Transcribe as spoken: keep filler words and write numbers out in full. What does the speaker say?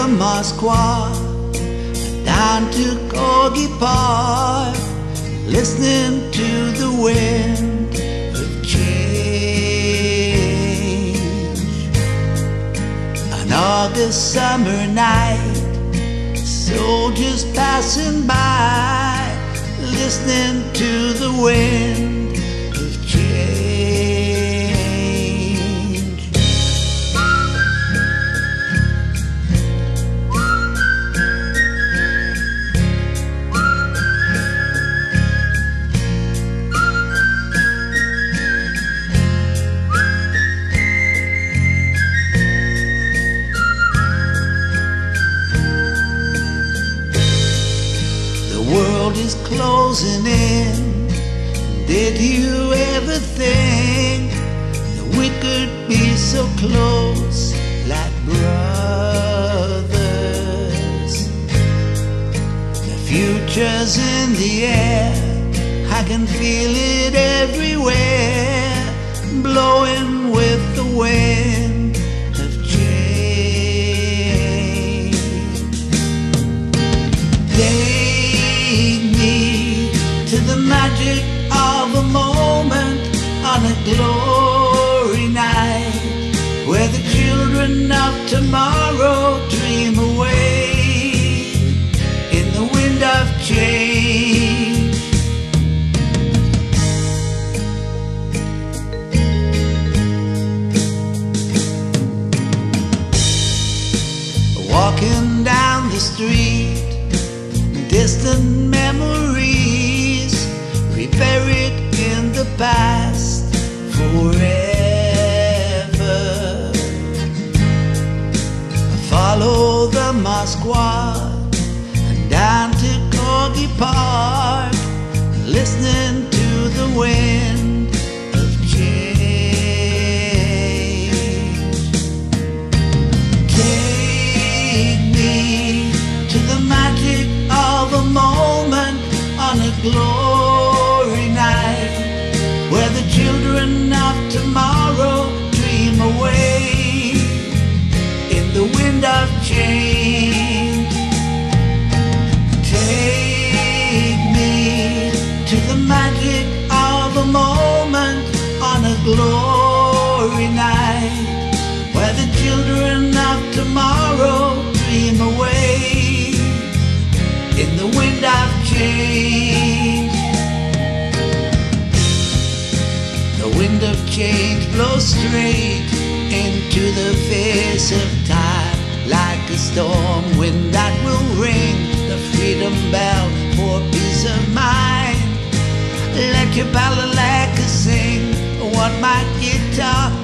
Moskwa, down to Corgi Park, listening to the wind of change. An August summer night, soldiers passing by, listening to the wind of change. The world is closing in. Did you ever think that we could be so close, like brothers? The future's in the air, I can feel it everywhere, blowing with the wind of change. Take me to the magic of a moment on a glory night, where the children of tomorrow dream away in the wind of change. Walking down the street, distant memories reburied in the past forever. I follow the Moskwa and down to Corgi Park, listening to the wind of change. Take me to the magic of a moment on a glory night, where the children of tomorrow dream away in the wind of change. Take me to the magic of a moment on a glory night, where the children of tomorrow dream away in the wind of change. The wind of change blows straight into the face of time, like a storm wind that will ring the freedom bell for peace of mind. Let your balalaika sing what my guitar